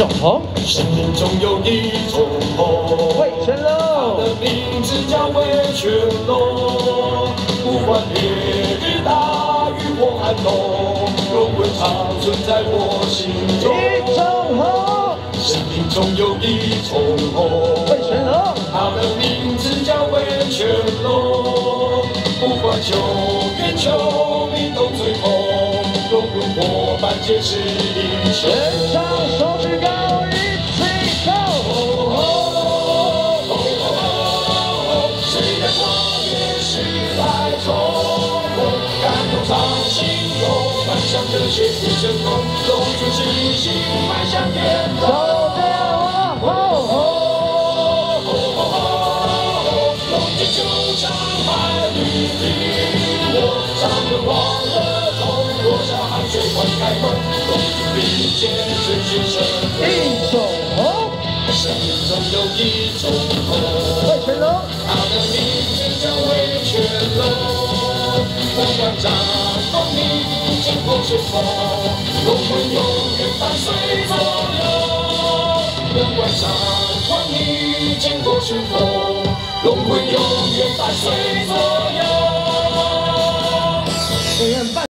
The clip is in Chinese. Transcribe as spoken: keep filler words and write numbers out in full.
种红， 生命中有一种红， 魏全它龙， 的名字叫魏全龙。不管烈日大雨或寒冬，龙会长存在我心中。 一种红， 生命中有一种红， 魏全龙， 它的名字叫魏全龙。不管秋月秋明都最红，龙魂伙伴皆是英雄。 全场手举高，一起走！ 谁的光也是来冲锋，感动掌心龙，迈向热血不成功，龙出星星，迈向巅峰。 走掉吼吼！ 龙卷九场百里平我，长门忘了痛，落下汗水换开梦，龙族并肩追寻生活。 一种红， 生命中有一种红， 魏全龙， 它的名字叫魏全龙。不管战风逆经过旋风，龙魂永远伴随左右。不管战风逆经过旋风，龙魂永远伴随左右。